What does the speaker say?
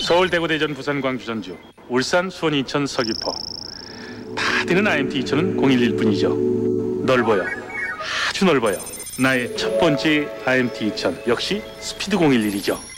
서울, 대구, 대전, 부산, 광주, 전주, 울산, 수원, 인천, 서귀포. 다 되는 IMT 2000은 011 뿐이죠. 넓어요. 아주 넓어요. 나의 첫 번째 IMT 2000 역시 스피드 011이죠.